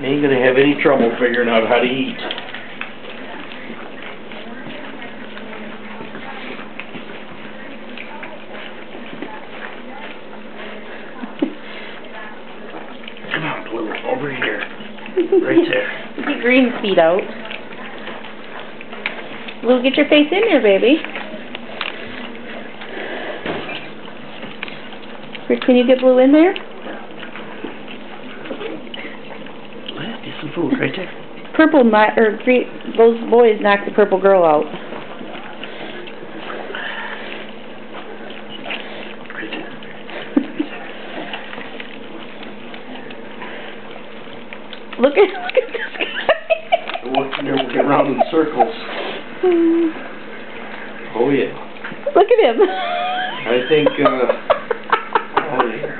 Ain't gonna have any trouble figuring out how to eat. Come on, Blue, over here. Right there. Get Green's feet out. Blue, get your face in there, baby. Can you get Blue in there? Get some food right there. Purple, or green, those boys knocked the purple girl out. Right there. Look at this guy. Walking there, walking around in circles. Oh yeah. Look at him. I think, oh yeah.